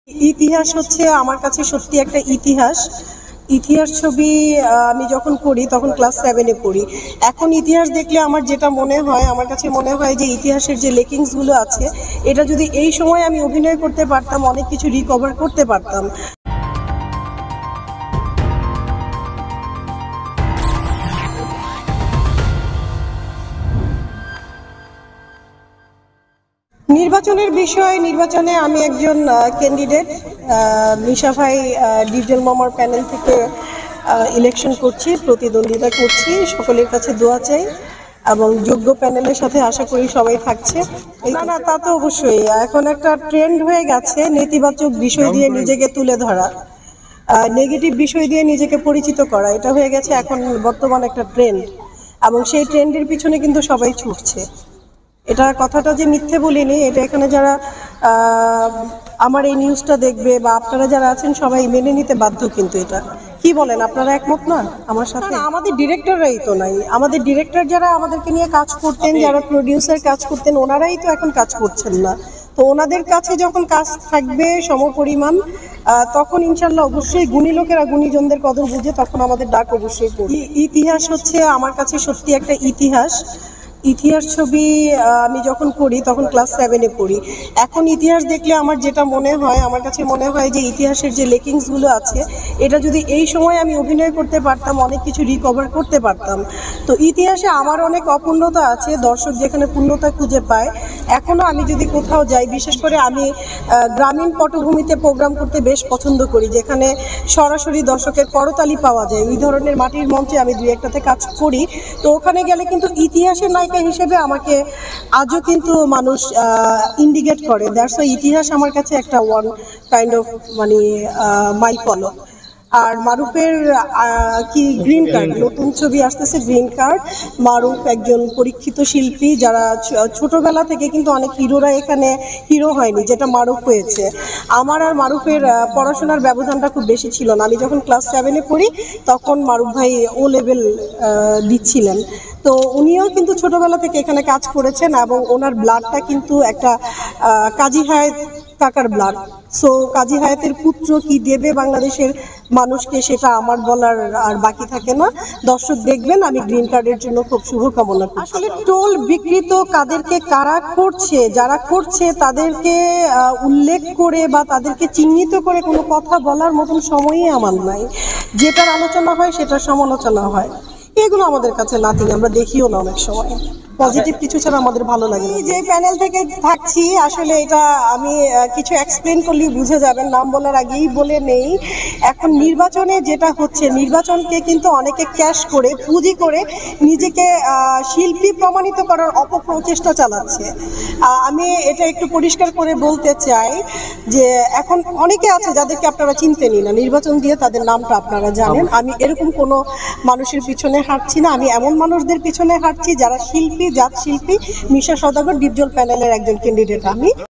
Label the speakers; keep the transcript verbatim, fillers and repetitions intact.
Speaker 1: ইতিহাস হচ্ছে আমার কাছে সত্যি একটা ইতিহাস। ইতিহাস ছবি আমি যখন করি তখন ক্লাস সেভেনে পড়ি। এখন ইতিহাস দেখলে আমার যেটা মনে হয়, আমার কাছে মনে হয় যে ইতিহাসের যে লেকিংসগুলো আছে, এটা যদি এই সময় আমি অভিনয় করতে পারতাম, অনেক কিছু রিকভার করতে পারতাম। নির্বাচনের বিষয়, নির্বাচনে আমি একজন ক্যান্ডিডেট। মিশা ভাই ডিপজল মামার প্যানেল থেকে ইলেকশন করছি, প্রতিদ্বন্দ্বিতা করছি। সকলের কাছে দোয়া চাই এবং যোগ্য প্যানেলের সাথে আশা করি সবাই থাকছে। না না, তা তো অবশ্যই। এখন একটা ট্রেন্ড হয়ে গেছে নেতিবাচক বিষয় দিয়ে নিজেকে তুলে ধরা, নেগেটিভ বিষয় দিয়ে নিজেকে পরিচিত করা। এটা হয়ে গেছে এখন বর্তমান একটা ট্রেন্ড, এবং সেই ট্রেন্ডের পিছনে কিন্তু সবাই ছুটছে। এটা কথাটা যে মিথ্যে বলিনি, এটা এখানে যারা আমার এই নিউজটা দেখবে বা আপনারা যারা আছেন সবাই মেনে নিতে বাধ্য। কিন্তু এটা কি বলেন, আপনারা একমত না আমার সাথে? আমাদের ডিরেক্টররাই তো নাই, আমাদের ডিরেক্টর যারা আমাদেরকে নিয়ে কাজ করতেন, যারা প্রডিউসার কাজ করতেন, ওনারাই তো এখন কাজ করছেন না। তো ওনাদের কাছে যখন কাজ থাকবে সমপরিমাণ, তখন ইনশাল্লাহ অবশ্যই গুণী লোকেরা গুণীজনদের কদর বুঝে তখন আমাদের ডাক অবশ্যই পড়বে। ইতিহাস হচ্ছে আমার কাছে সত্যি একটা ইতিহাস। ইতিহাস ছবি আমি যখন করি তখন ক্লাস সেভেনে পড়ি। এখন ইতিহাস দেখলে আমার যেটা মনে হয়, আমার কাছে মনে হয় যে ইতিহাসের যে লেকিংসগুলো আছে, এটা যদি এই সময় আমি অভিনয় করতে পারতাম, অনেক কিছু রিকভার করতে পারতাম। তো ইতিহাসে আমার অনেক অপূর্ণতা আছে, দর্শক যেখানে পূর্ণতা খুঁজে পায়। এখনও আমি যদি কোথাও যাই, বিশেষ করে আমি গ্রামীণ পটভূমিতে প্রোগ্রাম করতে বেশ পছন্দ করি, যেখানে সরাসরি দর্শকের করতালি পাওয়া যায়। ওই ধরনের মাটির মঞ্চে আমি দুই একটাতে কাজ করি। তো ওখানে গেলে কিন্তু ইতিহাসের নায়িকা হিসেবে আমাকে আজও কিন্তু মানুষ ইন্ডিকেট করে। দ্যাটস ওয়াই ইতিহাস আমার কাছে একটা ওয়ান কাইন্ড অফ মানে মাইল ফলো। আর মারুফের কি গ্রিন কার্ড, নতুন ছবি আসতেছে গ্রিন কার্ড। মারুফ একজন পরীক্ষিত শিল্পী, যারা ছোটবেলা থেকে কিন্তু অনেক হিরোরা এখানে হিরো হয়নি, যেটা মারুফ হয়েছে। আমার আর মারুফের পড়াশোনার ব্যবধানটা খুব বেশি ছিল না। আমি যখন ক্লাস সেভেনে পড়ি তখন মারুফ ভাই ও লেভেল দিচ্ছিলেন। তো উনিও কিন্তু ছোটবেলা থেকে এখানে কাজ করেছেন, এবং ওনার ব্লাডটা কিন্তু একটা কাজী হায়াত কাকার ব্লাড। সো কাজী হায়াতের পুত্র কি দেবে বাংলাদেশের মানুষকে, সেটা আমার বলার আর বাকি থাকে না। দর্শক দেখবেন, আমি গ্রিন কার্ডের জন্য খুব শুভকামনা করি। আসলে টোল বিকৃত কাদেরকে কারা করছে, যারা করছে তাদেরকে উল্লেখ করে বা তাদেরকে চিহ্নিত করে কোনো কথা বলার মতন সময়ই আমার নাই। যেটার আলোচনা হয় সেটার সমালোচনা হয়, এগুলো আমাদের কাছে নাথিং। আমরা দেখিও না অনেক সময়, পজিটিভ কিছু ছাড়া আমাদের ভালো লাগে না। যে প্যানেল থেকে থাকছি, আসলে এটা আমি কিছু এক্সপ্লেন করলেই বুঝে যাবেন, নাম বলার আগেই বলে নেই। এখন নির্বাচনে যেটা হচ্ছে, নির্বাচনকে কিন্তু অনেকে ক্যাশ করে, পুঁজি করে নিজেকে শিল্পী প্রমাণিত করার অপপ্রচেষ্টা চালাচ্ছে। আমি এটা একটু পরিষ্কার করে বলতে চাই যে এখন অনেকে আছে যাদেরকে আপনারা চিনতেনই না, নির্বাচন দিয়ে তাদের নামটা আপনারা জানেন। আমি এরকম কোনো মানুষের পিছনে হাঁটছি না। আমি এমন মানুষদের পিছনে হাঁটছি যারা শিল্পী, জাত শিল্পী। মিশা সওদাগর ডিপজল প্যানেলের একজন ক্যান্ডিডেট আমি।